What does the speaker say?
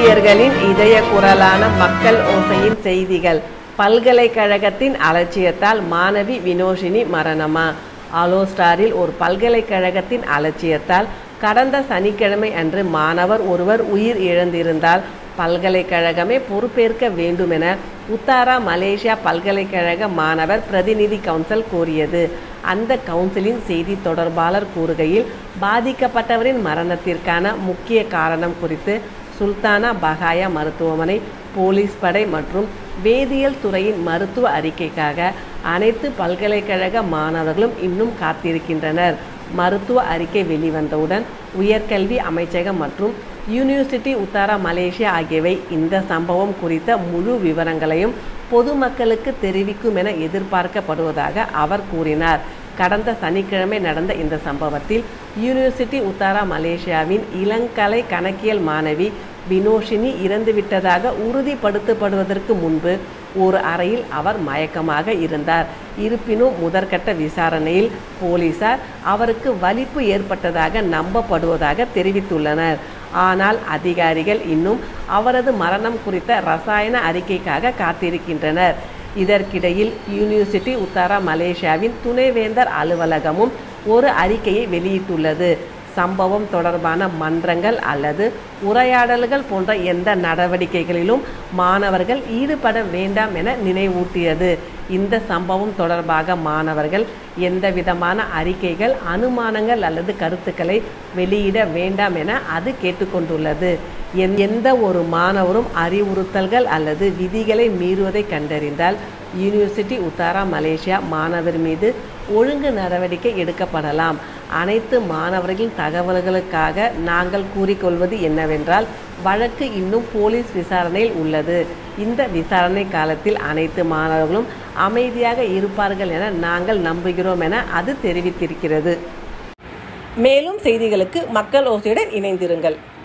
ஆசிரியர்களின் இதய குரலான மக்கள் ஓசையின் செய்திகள். பல்கலைக்கழகத்தின் அலட்சியத்தால் மாணவி வினோஷினி மரணமா? ஆலோஸ்டாரில் ஒரு பல்கலைக்கழகத்தின் அலட்சியத்தால் கடந்த சனிக்கிழமை அன்று மாணவர் ஒருவர் உயிர் இழந்திருந்தால் பல்கலைக்கழகமே பொறுப்பேற்க வேண்டுமென உத்தாரா மலேசியா பல்கலைக்கழக மாணவர் பிரதிநிதி கவுன்சில் கோரியது. அந்த கவுன்சிலின் செய்தி தொடர்பாளர் கூறுகையில், பாதிக்கப்பட்டவரின் மரணத்திற்கான முக்கிய காரணம் குறித்து சுல்தானா பகாயா மருத்துவமனை, போலீஸ் படை மற்றும் வேதியியல் துறையின் மருத்துவ அறிக்கைக்காக அனைத்து பல்கலைக்கழக மாணவர்களும் இன்னும் காத்திருக்கின்றனர். மருத்துவ அறிக்கை வெளிவந்தவுடன் உயர்கல்வி அமைச்சகம் மற்றும் யூனிவர்சிட்டி உத்தாரா மலேசியா ஆகியவை இந்த சம்பவம் குறித்த முழு விவரங்களையும் பொதுமக்களுக்கு தெரிவிக்கும் என எதிர்பார்க்கப்படுவதாக அவர் கூறினார். கடந்த சனிக்கிழமை நடந்த இந்த சம்பவத்தில் யூனிவர்சிட்டி உத்தாரா மலேசியாவின் இளங்கலை கணக்கியல் மாணவி வினோஷினி இறந்துவிட்டதாக உறுதிப்படுத்தப்படுவதற்கு முன்பு ஒரு அறையில் அவர் மயக்கமாக இருந்தார். இருப்பினும் முதற்கட்ட விசாரணையில் போலீசார் அவருக்கு வலிப்பு ஏற்பட்டதாக நம்பப்படுவதாக தெரிவித்துள்ளனர். ஆனால் அதிகாரிகள் இன்னும் அவரது மரணம் குறித்த ரசாயன அறிக்கைக்காக காத்திருக்கின்றனர். இதற்கிடையில் யூனிவர்சிட்டி உத்தாரா மலேசியாவின் துணைவேந்தர் அலுவலகமும் ஒரு அறிக்கையை வெளியிட்டுள்ளது. சம்பவம் தொடர்பான மன்றங்கள் அல்லது உரையாடல்கள் போன்ற எந்த நடவடிக்கைகளிலும் மாணவர்கள் ஈடுபட வேண்டாம் என நினைவூட்டியது. இந்த சம்பவம் தொடர்பாக மாணவர்கள் எந்தவிதமான அறிக்கைகள், அனுமானங்கள் அல்லது கருத்துக்களை வெளியிட வேண்டாம் என அது கேட்டுக்கொண்டுள்ளது. எந்த ஒரு மாணவரும் அறிவுறுத்தல்கள் அல்லது விதிகளை மீறுவதை கண்டறிந்தால் யூனிவர்சிட்டி உத்தாரா மலேசியா மாணவர் மீது ஒழுங்கு நடவடிக்கை எடுக்கப்படலாம். அனைத்து மாணவர்களின் தகவல்களுக்காக நாங்கள் கூறிக்கொள்வது என்னவென்றால், வழக்கு இன்னும் போலீஸ் விசாரணையில் உள்ளது. இந்த விசாரணை காலத்தில் அனைத்து மாணவர்களும் அமைதியாக இருப்பார்கள் என நாங்கள் நம்புகிறோம் என அது தெரிவித்திருக்கிறது. மேலும் செய்திகளுக்கு மக்கள் ஓசையுடன் இணைந்திருங்கள்.